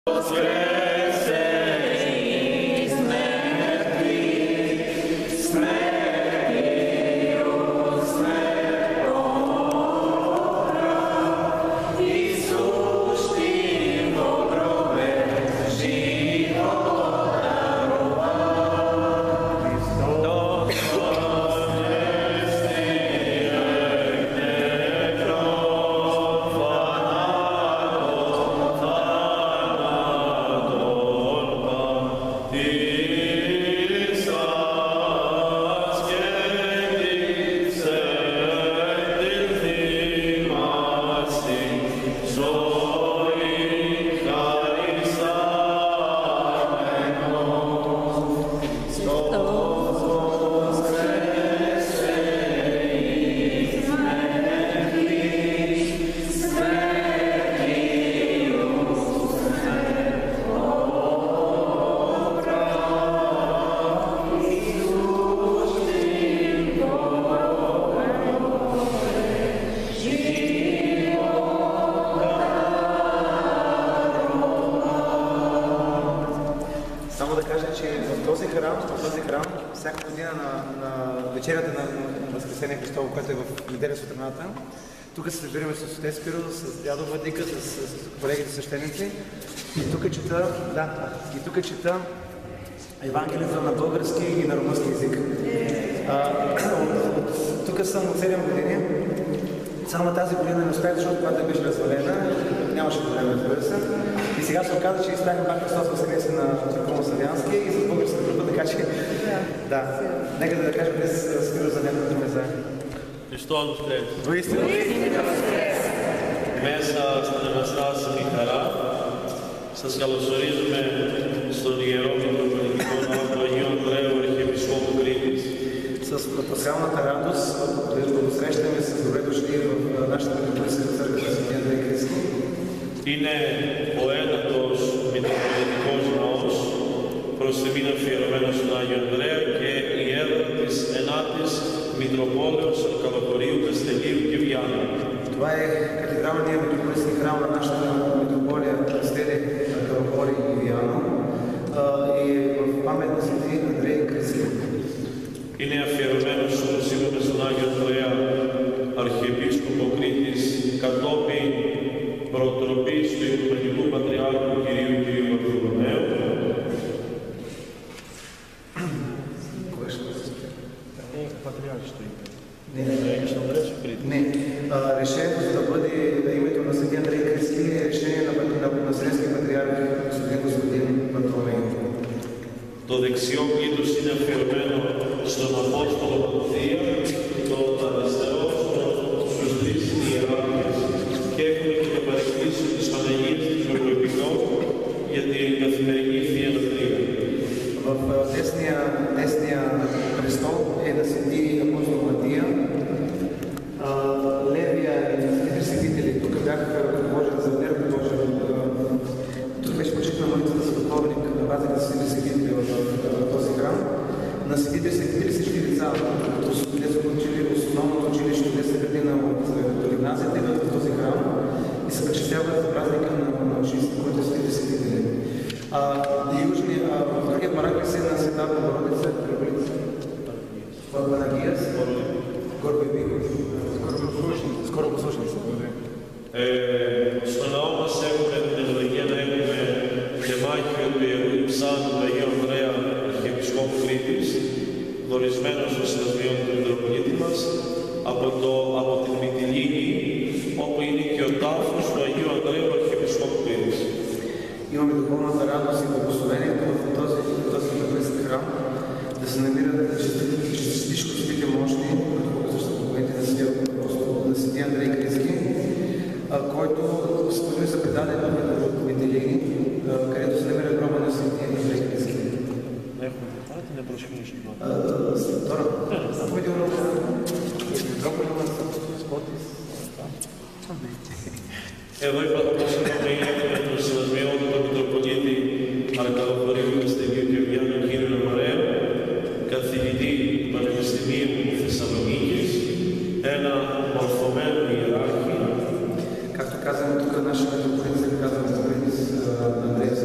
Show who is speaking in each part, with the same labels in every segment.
Speaker 1: всяка година на вечерята на Възкресение Христово, което е в неделя сутрината. Тук се събираме с отец Спиро, с дядо Владика, с колегите свещеници. И тук чета Евангелието на български и на румънски език. Тук съм от 7 години. Само тази година не успях, защото когато беше развалена, нямаше проблем, разбира се. И сега се оказа, че изпяхме пак Христос Възкресе на църковно-славянски и за българска група, така че нека да кажем днес Спиро за някакво думи за...
Speaker 2: Христос Възкресе!
Speaker 1: Воистина!
Speaker 2: Μέσα στην Αναστάση χαρά, σας καλωσορίζουμε στον Ιερό Μητροπολιτικό Ναό του Αγίου Ανδρέου Αρχιεπισκόπου Κρήτης.
Speaker 1: С пасхалната радост да посрещаме с добре дошли в нашата митрополитска църква на Свети Андрей Критски.
Speaker 2: Είναι ο ένατος Μητροπολιτικός Ναός προς τιμήν αφιερωμένος στον Άγιο Ανδρέα και η έδρα της ενάτης Μητροπόλεως Αρκαλοχωρίου, Καστελίου και Βιάνου.
Speaker 1: Това е катедралният митрополитски храм на нашата митрополия Кастели, Аркалохорий и Виано и в памет на Свети Андрей Критски.
Speaker 2: Είναι αφιερωμένος, όπως είπαμε, στον Άγιο Ανδρέα, Αρχιεπίσκοπο Κρήτης, κατόπιν προτροπής του Οικουμενικού Πατριάρχου Κυρίου Βαρθολομαίου.
Speaker 1: Решението за да бъде името на Свети Андрей Критски е решение на Вселенския патриарх господин Варθολомей.
Speaker 2: Το δεξιό πλήτος είναι αφιερωμένο στον Απόστολο Παθία, το αριστερό στους τρεις ιεράρχες και έχουμε και το παρεκκλήσιο της Παναγίας της Μητροπολιτικών για την καθημερινή Θεία Λατρεία.
Speaker 1: В десния престол е на Свети Апостол Матия. Левия и всички свидетели тук бяха предложени за мир, тук беше почитана молитва за световник на база на всички свидетели в този храм. На свидетели всички лица, които са учили основното училище, те са градина от гимназията и в този храм и се причисляват за празника на учениците, които са свидетели. В другия параклис е на Света Богородица, Панагия, Скоропослушница.
Speaker 2: Στο ναό μας έχουμε την ευλογία να έχουμε τεμάχιο του Ιερού Υψάνου του Αγίου Ανδρέα Αρχιεπισκόπου Κρήτης, δορισμένος στο συνεδρίο του Μητροπολίτη μας, από την Μυτιλήνη, όπου είναι και ο τάφος του Αγίου Ανδρέου Αρχιεπισκόπου Κρήτης.
Speaker 1: Имаме духовната радост и благословението в този митрополитски храм да се намират чистите мощи, които са поколените на Свети Андрей Критски, който са предадени в Митилини, където се намира гроба на Свети Андрей Критски.
Speaker 2: Не прошли това.
Speaker 1: Втора. Заповеди урока. Гроба на Спотис.
Speaker 2: Εδώ είπαμε το συνασμιό του Μητροπολίτη Αρκαλοχωρίου Καστελίου και Βιάνου κ. Μαρέου, καθηγητή Πανεπιστημίου Θεσσαλονίκης, ένα μορφωμένο ιεράρχη.
Speaker 1: Както казваме тук, нашия митрополит се казва Андреас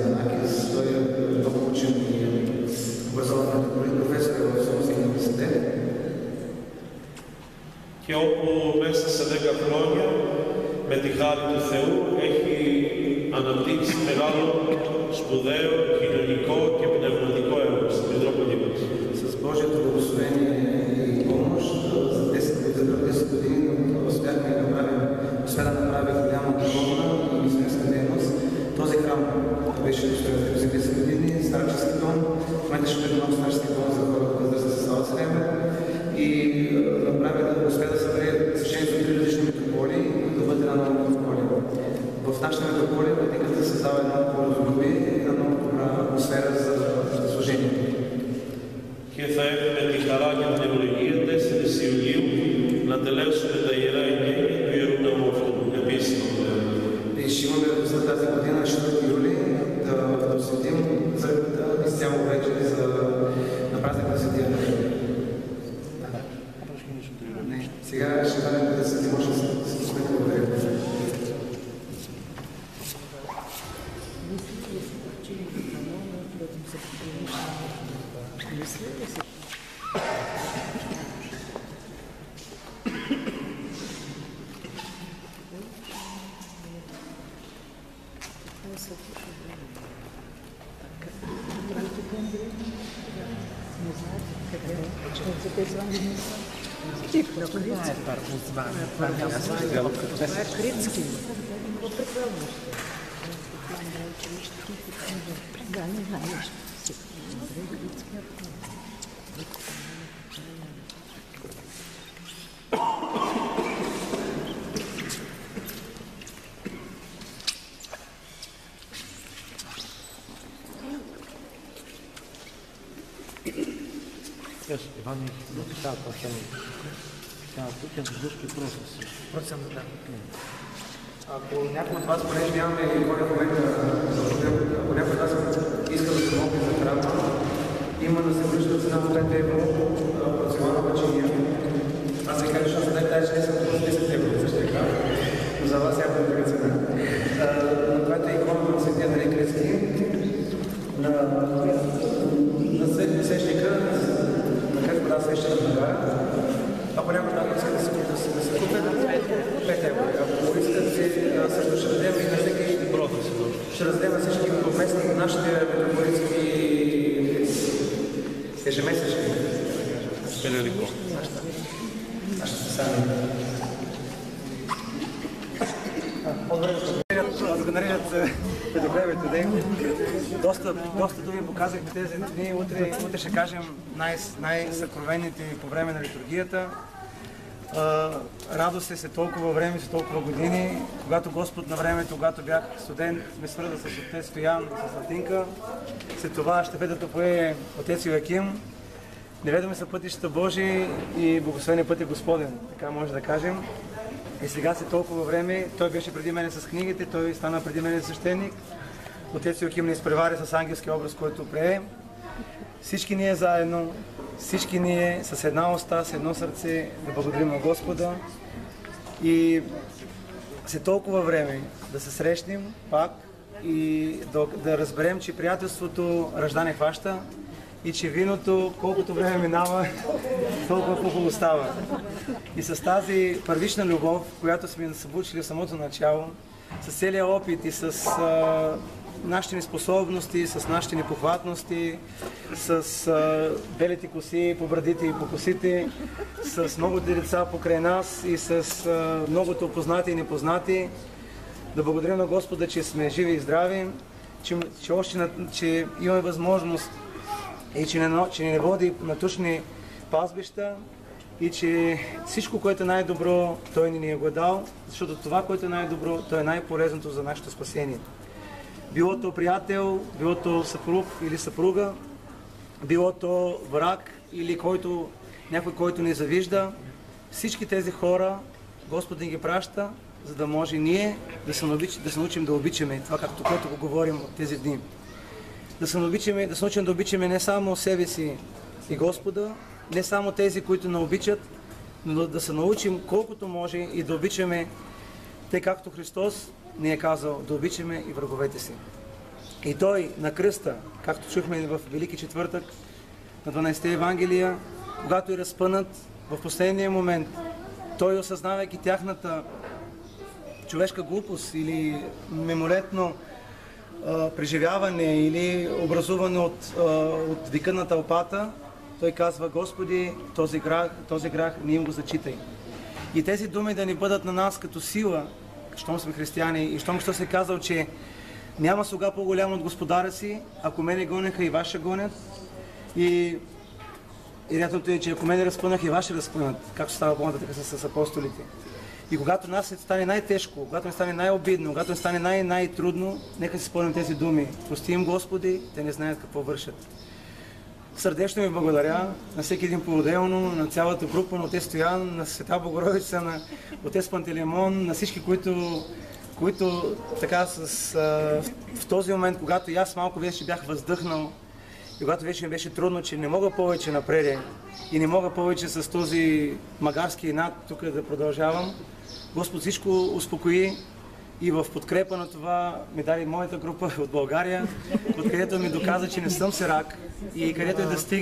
Speaker 2: και όπου μέσα σε 10 χρόνια με τη χάρη του Θεού έχει αναπτύξει μεγάλο, σπουδαίο, κοινωνικό και πνευματικό έργο στην Μητρόπολη μας.
Speaker 1: С Божието благословение и помощ за 10 години успяхме да направим голяма духовна и мисленска дейност. Този храм беше достроен за 10 години, старчески дом, в момента ще бъде нов старчески дом за хора в възраст с Алцхаймер и успя да събере свещеници от 3 различни митрополии и да бъде една нова митрополия. В нашата митрополия владиката създава едно по-разумие и една много добра атмосфера за служение.
Speaker 2: Και θα έχουμε τη χαρά και την ευλογία 4 Ιουλίου να τελέσουμε τα ιερά εγγένεια του Ιερού Ναού αυτού, επίσημα πλέον.
Speaker 1: И ще имаме за тази година, 4 юли, да посетим църквата изцяло вече на празник на Светия Дух. Сега ще бъдем да се може да се сме благодарим.
Speaker 3: Иван написал по-щено. Тук е задушки
Speaker 1: Процент, да. Ако някой от вас, понеже нямаме хора в момента, ако някой от вас иска да се помогне за храма, има да се връща цена от 5 евро порционална печения. Аз ви кажа, защото тази не съм това 10 евро, също така, но за вас явно е друга цена. На двата икона на Светия Дарик Кръцки, на свещника, на Господа свещеника, ако някой там иска да се купят 5 евро. Ако искат, също ще дадем и на всеки ще раздадем на всички местни нашите митрополитски ежемесечни.
Speaker 2: Велико.
Speaker 1: Нашите сами. Аз го наричат предогледването ден. Доста думи показахме тези дни. Утре ще кажем най-съкровените по време на литургията. Радост е след толкова време, след толкова години, когато Господ на времето, когато бях студент, ме свърза с отец Стоян, с Латинка. След това щафетата пое отец Йоаким. Неведоми са пътищата Божии и благословен път е Господен, така може да кажем. И сега след толкова време, той беше преди мене с книгите, той стана преди мене свещеник. Отец Йоаким ни изпревари с ангелски образ, който прие. Всички ние заедно, всички ние с една уста, с едно сърце да благодарим на Господа и след толкова време да се срещнем пак и да разберем, че приятелството ръжда не хваща и че виното, колкото време минава, толкова хубаво става. И с тази първична любов, която сме събучили в самото начало, с целия опит и с нашите неспособности, с нашите непохватности, с белите коси по брадите и по косите, с многото деца покрай нас и с многото познати и непознати. Да благодарим на Господа, че сме живи и здрави, че имаме възможност и че не води на тучни пазбища и че всичко, което е най-добро, Той ни е го дал, защото това, което е най-добро, то е най-полезното за нашето спасение. Било то приятел, било то съпруг или съпруга, било то враг или някой, който ни завижда, всички тези хора Господ ни ги праща, за да може ние да се научим да обичаме това, което го говорим от тези дни. Да се научим да обичаме не само себе си и Господа, не само тези, които не обичат, но да се научим колкото може и да обичаме, тъй както Христос ни е казал, да обичаме и враговете си. И Той на кръста, както чухме в Велики четвъртък, на 12-те Евангелия, когато е разпънат в последния момент, той, осъзнавайки тяхната човешка глупост или мимолетно преживяване или образуване от вика на тълпата, той казва: Господи, този грях не им го зачитай. И тези думи да ни бъдат на нас като сила, щом сме християни и щом що се казал, че няма слуга по-голям от Господаря си, ако мене гонеха и вас ще гонят. И рядното е, че ако мене разпънах и вас ще разпънат, както става по-нататък с апостолите. И когато нас стане най-тежко, когато ни стане най-обидно, когато ни стане най-трудно, нека си спомним тези думи: прости им, Господи, те не знаят какво вършат. Сърдечно ви благодаря на всеки един по-отделно, на цялата група, на отец Стоян, на Света Богородица, на отец Пантелеймон, на всички, които така в този момент, когато и аз малко вече бях въздъхнал и когато вече ми беше трудно, че не мога повече напред и не мога повече с този магарски инат тук да продължавам, Господ всичко успокои и в подкрепа на това ми даде моята група от България, откъдето ми доказа, че не съм сирак и където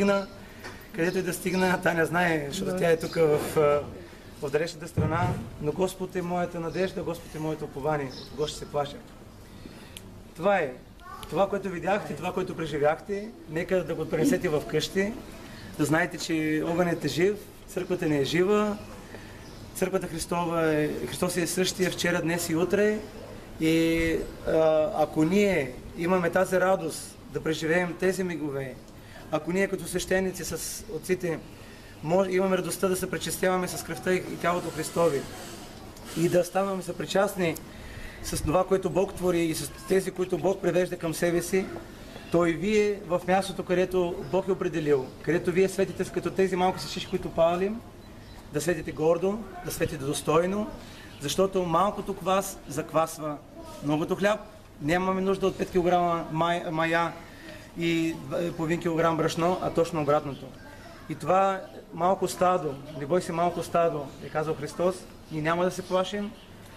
Speaker 1: и да стигна, тя не знае, защото тя е тук в далечната страна, но Господ е моята надежда, Господ е моето упование, от кого ще се плаша. Това е. Това, което видяхте, това, което преживяхте, нека да го пренесете в къщи, да знаете, че огънят е жив, църквата не е жива, църквата Христова Христос е същия вчера, днес и утре. И ако ние имаме тази радост да преживеем тези мигове, ако ние като свещеници с отците имаме радостта да се причестяваме с кръвта и тялото Христови и да ставаме съпричастни с това, което Бог твори и с тези, които Бог привежда към себе си, то и вие в мястото, където Бог е определил, където вие светите като тези малки сиши, които палим, да светите гордо, да светите достойно, защото малкото квас заквасва многото хляб. Нямаме нужда от 5 кг мая и половин килограм брашно, а точно обратното. И това малко стадо, не бой се малко стадо, е казал Христос, и няма да се плашим.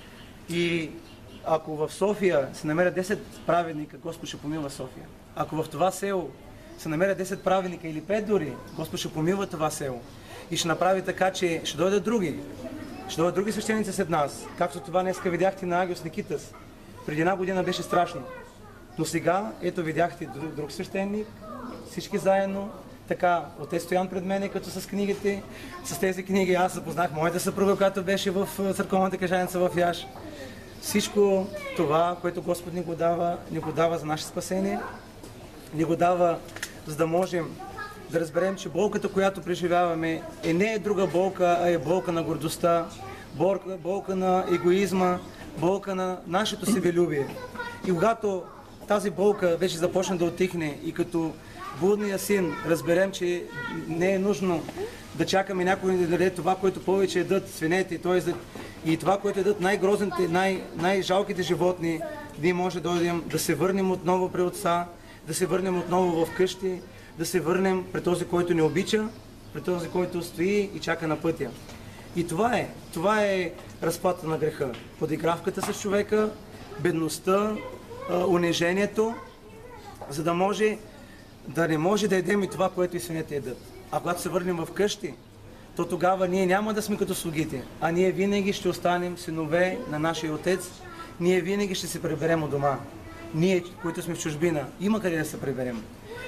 Speaker 1: И ако в София се намерят 10 праведника, Господ ще помилва София. Ако в това село се намерят 10 праведника или 5 дори, Господ ще помилва това село. И ще направи така, че ще дойдат други. Ще дойдат други свещеници след нас. Както това днеска видяхте на Агиос Никитас. Преди една година беше страшно. Но сега, ето видяхте друг свещеник, всички заедно. Така, отец Стоян пред мене, като с книгите. С тези книги аз запознах моята съпруга, която беше в църковната книжарница в Яш. Всичко това, което Господ ни го дава за наше спасение, ни го дава, за да можем да разберем, че болката, която преживяваме, не е друга болка, а е болка на гордостта, болка на егоизма, болка на нашето себелюбие. И когато тази болка вече започне да отихне и като блудния син разберем, че не е нужно да чакаме някой да даде това, което повече едат свинете, т.е. и това, което едат най-грозните, най-жалките животни, ние може да дойдем да се върнем отново при Отца, да се върнем отново в къщи, да се върнем при този, който ни обича, при този, който стои и чака на пътя. И това е разплата на греха. Подигравката с човека, бедността, унижението, за да може да не може да едем и това, което и свинете едат. А когато се върнем в къщи, то тогава ние няма да сме като слугите, а ние винаги ще останем синове на нашия Отец, ние винаги ще се приберем от дома. Ние, които сме в чужбина, има къде да се приберем.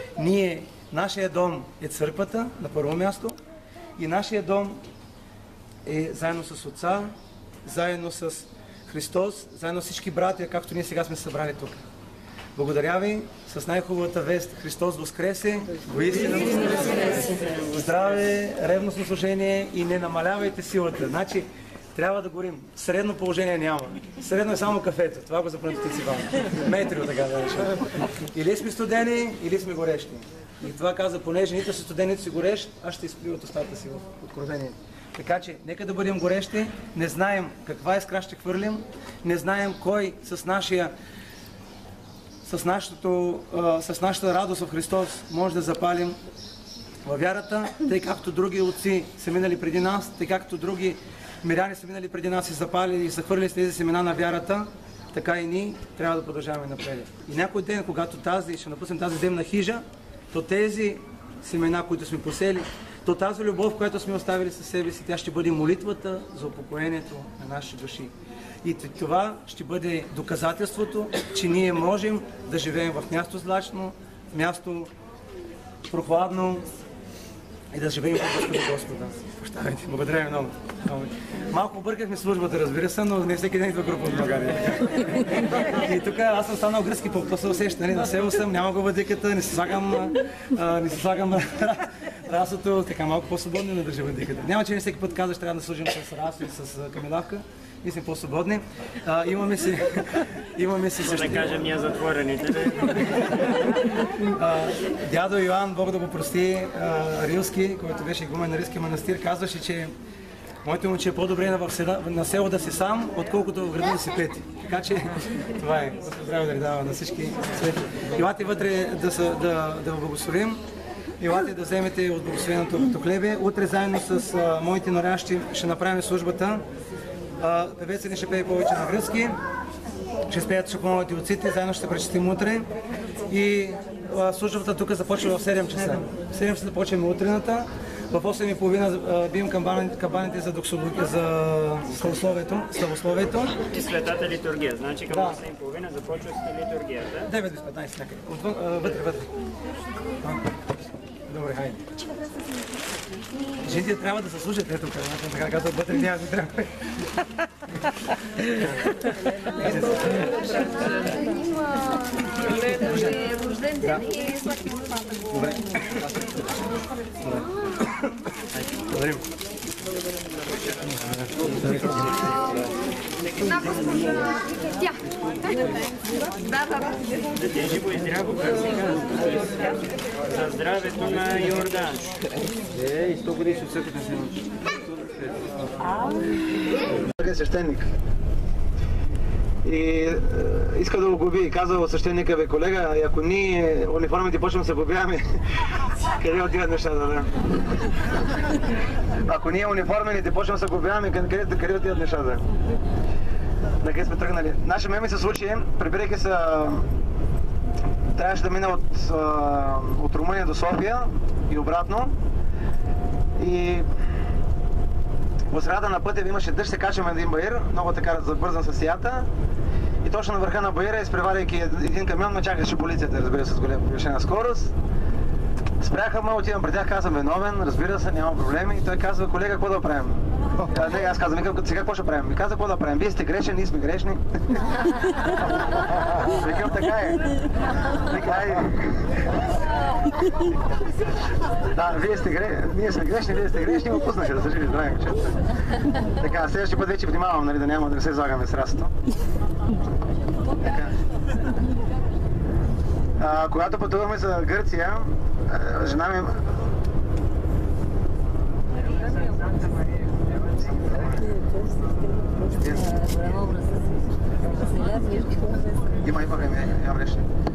Speaker 1: Нашия дом е църквата, на първо място, и нашия дом е заедно с Отца, заедно с Христос, заедно с всички братя, както ние сега сме събрали тук. Благодаря ви с най-хубавата вест. Христос воскресе, воистина воскресе. Здраве, ревностно служение и не намалявайте силата. Значи, трябва да горим. Средно положение няма. Средно е само кафето. Това го запомнете си вам. Метрио, така да речем. Или сме студени, или сме горещи. И това каза, понеже нито си студен, нито си горещ, аз ще изплюя от устата си в откровение. Така че, нека да бъдем горещи, не знаем каква искра ще хвърлим, не знаем кой с нашата радост в Христос може да запалим във вярата, тъй както други отци са минали преди нас, тъй както други миряни са минали преди нас и запалили и са хвърлили с тези семена на вярата, така и ние трябва да продължаваме напред. И някой ден, когато ще напуснем тази земна хижа, то тези семена, които сме посели, то тази любов, която сме оставили със себе си, тя ще бъде молитвата за упокоението на нашите души. И това ще бъде доказателството, че ние можем да живеем в място злачно, в място прохладно и да живеем в Господа. Прощавайте, благодаря ви много. Малко объркахме службата, разбира се, но не всеки ден идва група от България. И тук аз съм станал гръцки поп, то се усеща, на село съм, няма го въдиката, не се слагам расото, така малко по-свободно да държа въдиката. Няма, че не всеки път казваш, трябва да служим с расо и с камелавка. Ние сме по-свободни. Имаме си също...
Speaker 4: Да кажем ние затворените.
Speaker 1: Дядо Йоан, Бог да го прости, Рилски, който беше игумен на Рилски манастир, казваше, че моето момче е по-добре на село да си сам, отколкото в града да си пети. Така че това е. Здраве да ви дава на всички свети. Елате вътре да благословим. Елате да вземете от благословеното хлебе. Утре заедно с моите норящи ще направим службата. Певецът ни ще пее повече на гръцки. Ще спеят шапоновите отците, заедно ще пречетим утре. И службата тук започва в 7 часа. В 7 часа започваме утрената. В 8:30 бием камбаните за славословието.
Speaker 4: И светата литургия. Значи към 8:30 започва с литургията.
Speaker 1: 9 без 15 някъде. Вътре. Добре, хайде. Жените трябва да се слушат, ето така казват, вътре няма да трябва.
Speaker 5: Рожден ден и сладки папа.
Speaker 1: Добре. Благодарим.
Speaker 5: Една госпожа тя. Да.
Speaker 4: Живо и здраво, за здравето на Йордан.
Speaker 1: И 100 години от църквата се научи. Е свещеник. И иска да го губи и казва от свещеника, бе колега, ако ние униформите почнем да се побиваме, къде отиват нещата, да? Ако ние униформените почнем да се побиваме, къде отиват нещата? На къде сме тръгнали? Наша меми се случи, прибирайки се, трябваше да мина от Румъния до София и обратно. И по средата на пътя имаше дъжд, се качваме един баир, много така забързан с сията. И точно на върха на баира, изпреваряйки един камион, ме чакаше полицията, разбира се, с голяма повишена скорост. Спряха ме, отивам при тях, казвам виновен, разбира се, няма проблеми. И той казва, колега, какво да правим? Аз казвам, сега какво ще правим? И каза, какво да правим? Вие сте грешни, ние сме грешни. Викам, така е. Да, ние сме грешни, вие сте грешни, го пуснаха да се живи здрави, момчета. Така, следващия път вече внимавам, нали, да не се излагаме с расото. Така. Когато пътувахме за Гърция, жена ми... Има време, нямам решение.